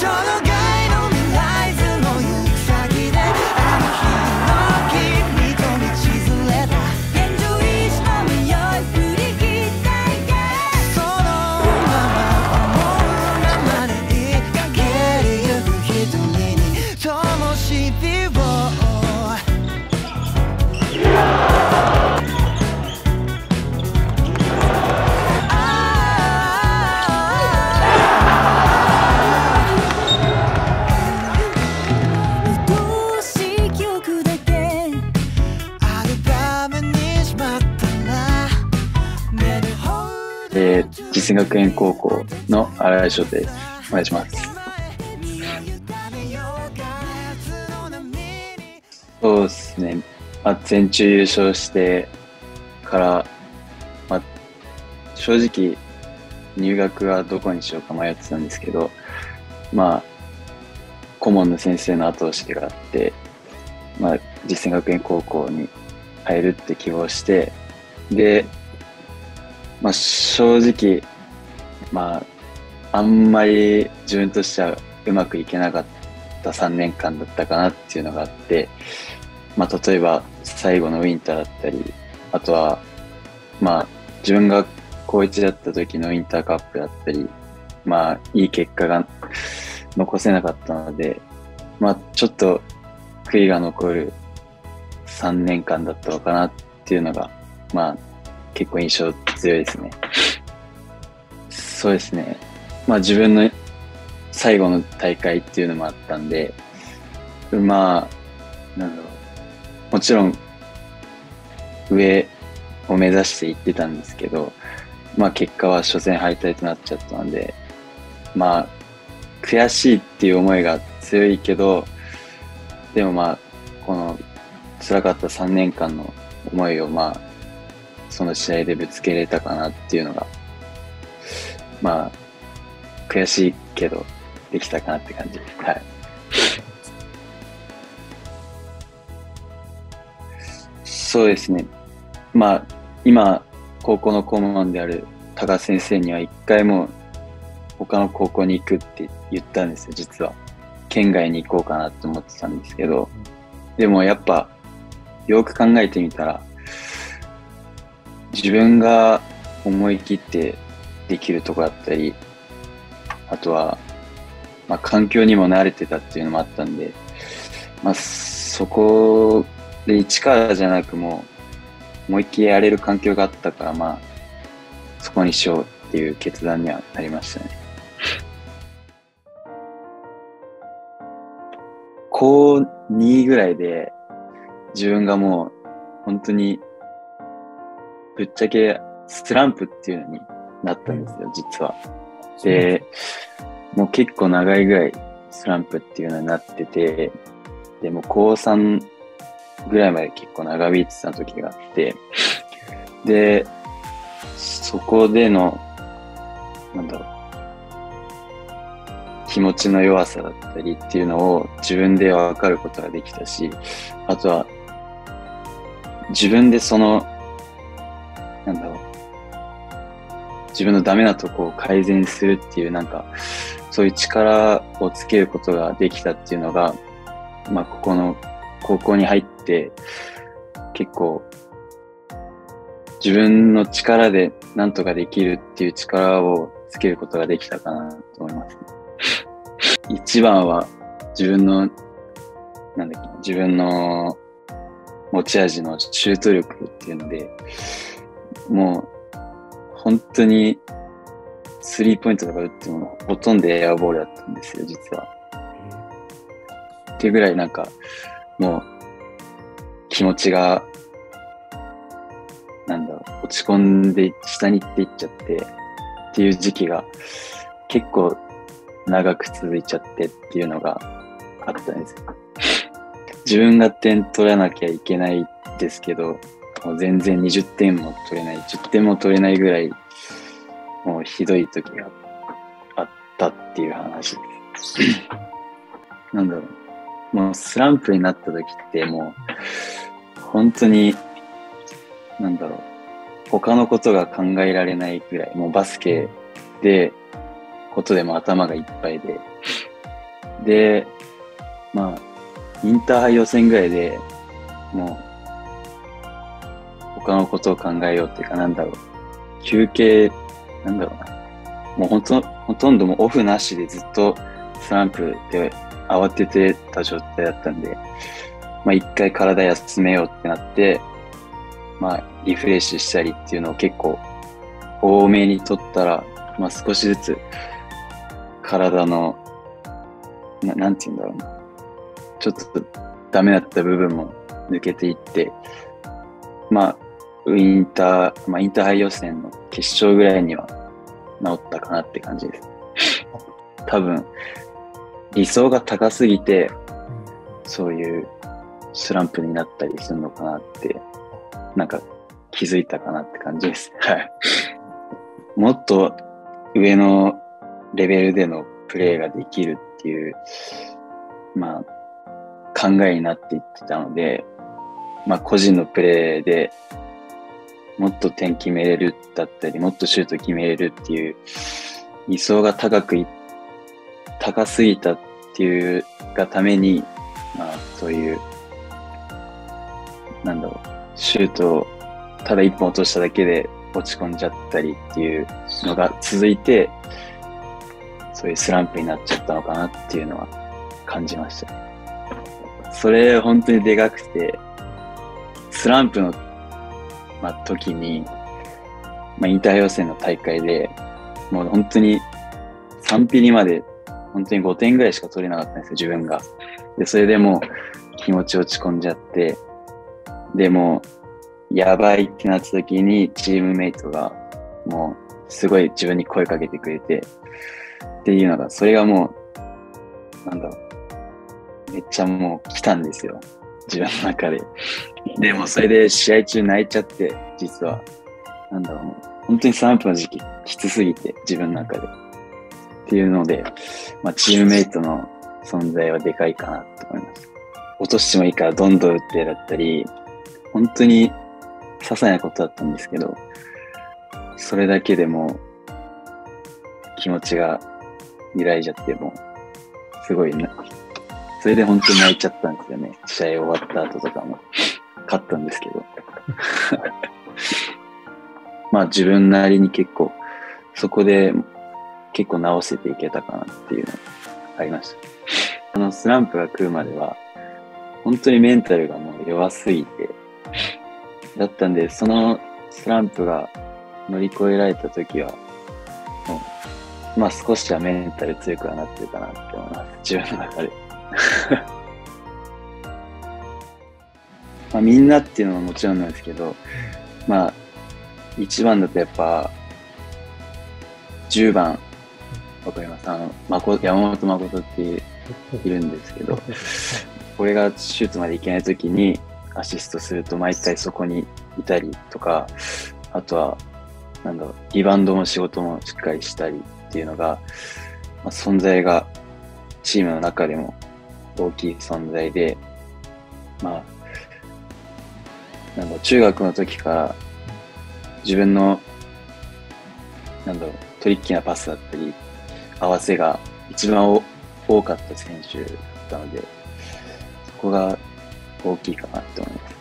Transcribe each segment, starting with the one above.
涯の未来図の行く先であの日の君と道連れた現状維持の迷い振り切っていけそのまま思うままで駆けゆく瞳に灯火を実践学園高校の新井翔です。お願いします。そうですね。全中優勝してから、正直入学はどこにしようか迷ってたんですけど、顧問の先生の後押しがあって、実践学園高校に入るって希望して、で、正直、あんまり自分としてはうまくいけなかった3年間だったかなっていうのがあって、例えば最後のウィンターだったり、あとは、自分が高1だった時のウィンターカップだったり、いい結果が残せなかったので、ちょっと悔いが残る3年間だったのかなっていうのが、結構印象強いですね。そうですね。自分の最後の大会っていうのもあったんで、もちろん上を目指していってたんですけど、結果は初戦敗退となっちゃったので、悔しいっていう思いが強いけど、でもこの辛かった3年間の思いをその試合でぶつけれたかなっていうのが、悔しいけどできたかなって感じです。はい。そうですね。今、高校の顧問である多賀先生には一回も他の高校に行くって言ったんですよ、実は。県外に行こうかなと思ってたんですけど、でもやっぱ、よく考えてみたら、自分が思い切ってできるとこだったり、あとは、環境にも慣れてたっていうのもあったんで、そこで一からじゃなくもう、思いっきりやれる環境があったから、そこにしようっていう決断にはなりましたね。高2ぐらいで、自分がもう、本当に、ぶっちゃけスランプっていうのになったんですよ、実は。で、もう結構長いぐらいスランプっていうのになってて、でも高3ぐらいまで結構長引いてた時があって、で、そこでの、気持ちの弱さだったりっていうのを自分で分かることができたし、あとは、自分で自分のダメなとこを改善するっていうそういう力をつけることができたっていうのが、ここの高校に入って結構自分の力で何とかできるっていう力をつけることができたかなと思います。一番は自分の持ち味のシュート力っていうので、もう本当にスリーポイントとか打ってもほとんどエアボールだったんですよ、実は。っていうぐらいもう気持ちが落ち込んで下に行っていっちゃってっていう時期が結構長く続いちゃってっていうのがあったんですよ。自分が点取らなきゃいけないですけど、もう全然20点も取れない、10点も取れないぐらい、もうひどい時があったっていう話です。もうスランプになった時ってもう、本当に、他のことが考えられないぐらい、もうバスケで、ことでも頭がいっぱいで、 で、まあ、インターハイ予選ぐらいでもう、他のことを考えようっていうか、休憩、もうほとんどもうオフなしでずっとスランプで慌ててた状態だったんで、まあ一回体休めようってなって、まあリフレッシュしたりっていうのを結構多めに取ったら、まあ少しずつ体の、なんて言うんだろうな。ちょっとダメだった部分も抜けていって、まあインターハイ予選の決勝ぐらいには治ったかなって感じです。多分、理想が高すぎて、そういうスランプになったりするのかなって、気づいたかなって感じです。はい。もっと上のレベルでのプレーができるっていう、まあ、考えになっていってたので、まあ、個人のプレーでもっと点決めれるだったり、もっとシュート決めれるっていう理想が高すぎたっていうがために、まあ、そういう、シュートをただ一本落としただけで落ち込んじゃったりっていうのが続いて、そういうスランプになっちゃったのかなっていうのは感じました。それ本当にでかくて、スランプの、時に、インターハイ予選の大会で、もう本当に3ピリまで本当に5点ぐらいしか取れなかったんですよ、自分が。で、それでもう気持ち落ち込んじゃって、でもやばいってなった時にチームメイトがもうすごい自分に声かけてくれてっていうのが、それがもうめっちゃもう来たんですよ、自分の中で。でもそれで試合中泣いちゃって、実はもう本当にスランプの時期きつすぎて、自分の中でっていうので、チームメイトの存在はでかいかなと思います。落としてもいいからどんどん打ってだったり、本当に些細なことだったんですけど、それだけでも気持ちが揺らいじゃって、もうすごいそれで本当に泣いちゃったんですよね。試合終わった後とかも勝ったんですけど自分なりに結構そこで結構直せていけたかなっていうのがありました。スランプが来るまでは本当にメンタルがもう弱すぎてだったんで、そのスランプが乗り越えられた時はもう少しはメンタル強くはなってるかなって思います、自分の中でみんなっていうのはもちろんなんですけど、一番だとやっぱ10番わかります、山本誠っているんですけど、これがシュートまでいけないときにアシストすると毎回そこにいたりとか、あとはリバウンドも仕事もしっかりしたりっていうのが、存在がチームの中でも大きい存在で、中学の時から自分のトリッキーなパスだったり合わせが一番多かった選手だったので、そこが大きいかなと思います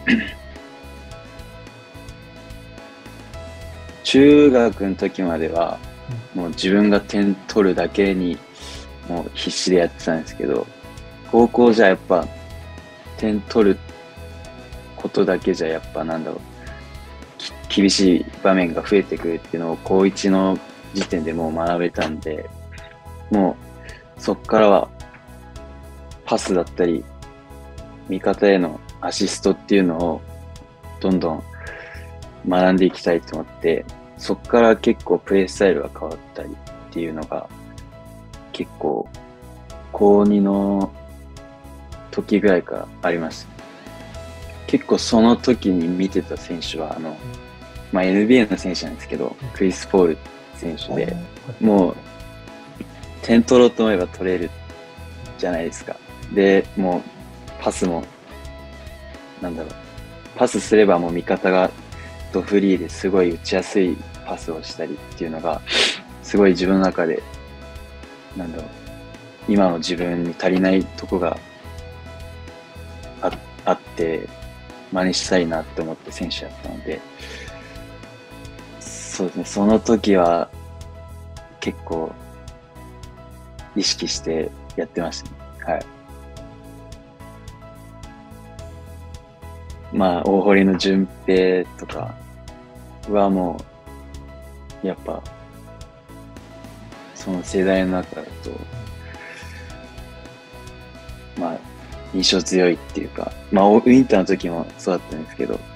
中学の時まではもう自分が点取るだけにもう必死でやってたんですけど、高校じゃやっぱ点取ることだけじゃやっぱ厳しい場面が増えてくるっていうのを高1の時点でもう学べたんで、もうそっからはパスだったり味方へのアシストっていうのをどんどん学んでいきたいと思って、そっから結構プレースタイルが変わったりっていうのが結構高2の時ぐらいからありました。結構その時に見てた選手はNBA の選手なんですけど、クリス・ポール選手で、もう点取ろうと思えば取れるじゃないですか。で、もうパスもパスすればもう味方がドフリーですごい打ちやすいパスをしたりっていうのがすごい自分の中で今の自分に足りないとこがあって、真似したいなって思って選手やったので、そうですね、その時は結構意識してやってましたね。はい。まあ、大堀の順平とかはもう、やっぱ、その世代の中だと、まあ、印象強いっていうか、まあ、ウィンターの時もそうだったんですけど、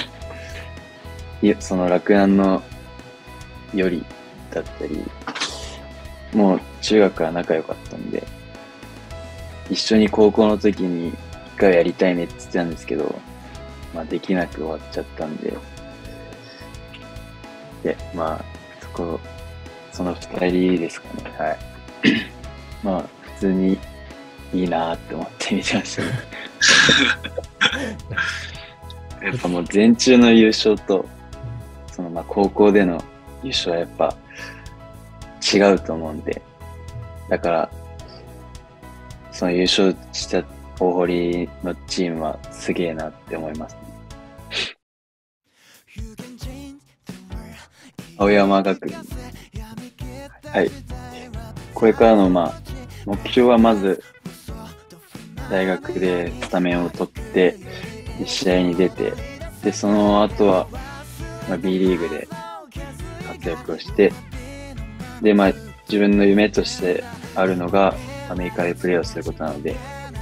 その洛南のよりだったり、もう中学から仲良かったんで、一緒に高校の時に一回やりたいねって言ってたんですけど、まあできなく終わっちゃったんで、で、まあ、その二人ですかね、はい。まあ、普通にいいなーって思って見てましたね。やっぱもう全中の優勝と、そのまあ高校での優勝はやっぱ違うと思うんで、だから、その優勝した大堀のチームはすげえなって思いますね。青山学院。はい。これからのまあ、目標はまず、大学でスタメンを取って、試合に出て、で、その後は、まあ、B リーグで活躍をして、で、まあ、自分の夢としてあるのが、アメリカでプレーをすることなので、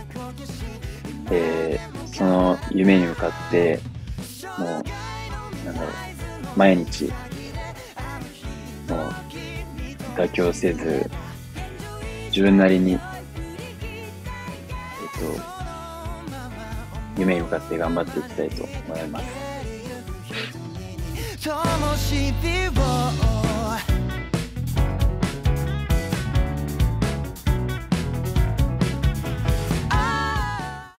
その夢に向かって、もう、なんだろう、毎日、もう、妥協せず、自分なりに、夢に向かって頑張っていきたいと思います。